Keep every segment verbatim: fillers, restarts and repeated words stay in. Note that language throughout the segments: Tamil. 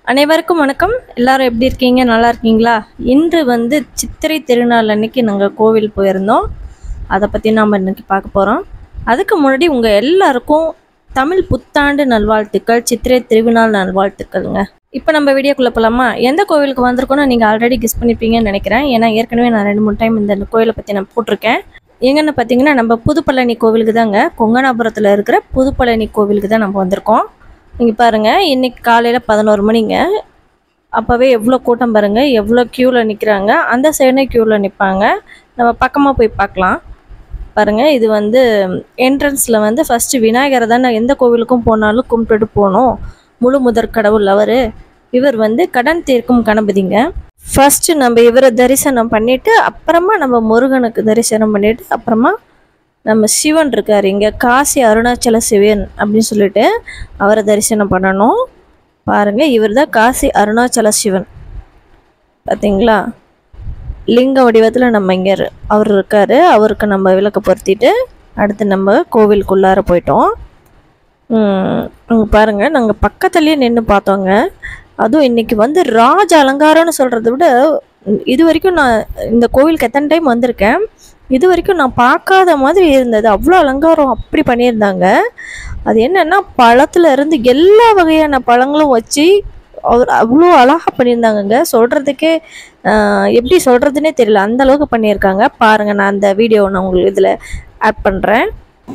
அனைவருக்கும் வணக்கம். எல்லாரும் எப்படி இருக்கீங்க? நல்லா இருக்கீங்களா? இன்று வந்து சித்திரை திருநாள் அன்னைக்கு நாங்கள் கோவில் போயிருந்தோம். அதை பற்றி நாம் இன்னைக்கு பார்க்க போகிறோம். அதுக்கு முன்னாடி உங்கள் எல்லாருக்கும் தமிழ் புத்தாண்டு நல்வாழ்த்துக்கள், சித்திரை திருநாள் நல்வாழ்த்துக்கள்ங்க. இப்போ நம்ம வீடியோக்குள்ளே போகலாமா? எந்த கோவிலுக்கு வந்திருக்கோன்னு நீங்கள் ஆல்ரெடி கெஸ் பண்ணிப்பீங்கன்னு நினைக்கிறேன். ஏன்னா ஏற்கனவே நான் ரெண்டு மூணு டைம் இந்த கோவிலை பற்றி நான் போட்டிருக்கேன். எங்கன்னு பார்த்தீங்கன்னா நம்ம புதுப்பழனி கோவிலுக்கு தாங்க, கொங்கனாபுரத்தில் இருக்கிற புதுப்பழனி கோவிலுக்கு தான் நம்ம வந்திருக்கோம். இங்கே பாருங்கள், இன்றைக்கி காலையில் பதினோரு மணிங்க. அப்போவே எவ்வளோ கூட்டம் பாருங்கள், எவ்வளோ க்யூவில் நிற்கிறாங்க. அந்த சைடே க்யூவில் நிற்பாங்க. நம்ம பக்கமாக போய் பார்க்கலாம். பாருங்கள், இது வந்து என்ட்ரன்ஸில் வந்து ஃபஸ்ட்டு விநாயகரை தானே எந்த கோவிலுக்கும் போனாலும் கும்பிட்டுட்டு போகணும். முழு முதற் கடவுள் அவர். இவர் வந்து கடன் தீர்க்கும் கணபதிங்க. ஃபஸ்ட்டு நம்ம இவரை தரிசனம் பண்ணிவிட்டு அப்புறமா நம்ம முருகனுக்கு தரிசனம் பண்ணிவிட்டு அப்புறமா நம்ம சிவன் இருக்கார் இங்கே, காசி அருணாச்சல சிவன் அப்படின்னு சொல்லிட்டு அவரை தரிசனம் பண்ணணும். பாருங்கள், இவர் தான் காசி அருணாச்சல சிவன். பார்த்தீங்களா? லிங்க வடிவத்தில் நம்ம இங்கே அவர் இருக்கார். அவருக்கு நம்ம விளக்கு பொருத்திட்டு அடுத்து நம்ம கோவிலுக்குள்ளார போயிட்டோம். அங்கே பாருங்கள், நாங்கள் பக்கத்துலேயே நின்று பார்த்தோங்க. அதுவும் இன்றைக்கி வந்து ராஜ அலங்காரம்னு சொல்கிறத விட இது வரைக்கும் நான் இந்த கோவிலுக்கு எத்தனை டைம் வந்திருக்கேன், இது வரைக்கும் நான் பார்க்காத மாதிரி இருந்தது. அவ்வளோ அலங்காரம் அப்படி பண்ணியிருந்தாங்க. அது என்னென்னா பழத்தில் இருந்து எல்லா வகையான பழங்களும் வச்சு அவர் அவ்வளோ அழகாக பண்ணியிருந்தாங்கங்க. சொல்கிறதுக்கே எப்படி சொல்கிறதுனே தெரியல, அந்த அளவுக்கு பண்ணியிருக்காங்க. பாருங்கள், நான் அந்த வீடியோவை நான் உங்களுக்கு இதில் ஆட் பண்ணுறேன்.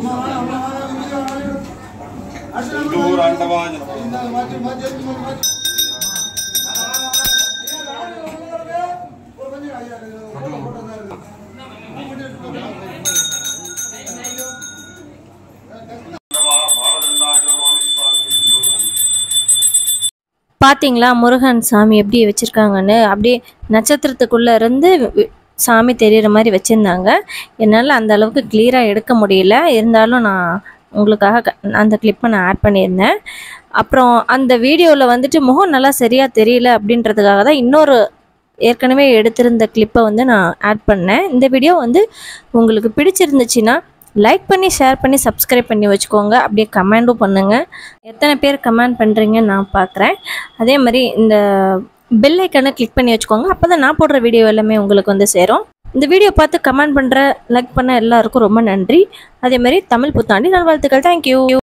பார்த்தீங்களா முருகன் சாமி எப்படி வச்சுருக்காங்கன்னு? அப்படியே நட்சத்திரத்துக்குள்ளே இருந்து சாமி தெரிகிற மாதிரி வச்சுருந்தாங்க. என்னால் அந்த அளவுக்கு கிளியராக எடுக்க முடியல, இருந்தாலும் நான் உங்களுக்காக அந்த கிளிப்பை நான் ஆட் பண்ணியிருந்தேன். அப்புறம் அந்த வீடியோவில் வந்துட்டு முகம் நல்லா சரியாக தெரியல அப்படின்றதுக்காக தான் இன்னொரு ஏற்கனவே எடுத்திருந்த கிளிப்பை வந்து நான் ஆட் பண்ணேன். இந்த வீடியோ வந்து உங்களுக்கு பிடிச்சிருந்துச்சுன்னா லைக் பண்ணி ஷேர் பண்ணி சப்ஸ்கிரைப் பண்ணி வச்சுக்கோங்க. அப்படியே கமெண்டும் பண்ணுங்கள். எத்தனை பேர் கமெண்ட் பண்ணுறீங்கன்னு நான் பார்க்குறேன். அதே மாதிரி இந்த பெல் ஐக்கனை கிளிக் பண்ணி வச்சுக்கோங்க. அப்போ தான் நான் போடுற வீடியோ எல்லாமே உங்களுக்கு வந்து சேரும். இந்த வீடியோ பார்த்து கமெண்ட் பண்ணுற லைக் பண்ண எல்லாருக்கும் ரொம்ப நன்றி. அதே மாதிரி தமிழ் புத்தாண்டு நல்வாழ்த்துக்கள். தேங்க்யூ.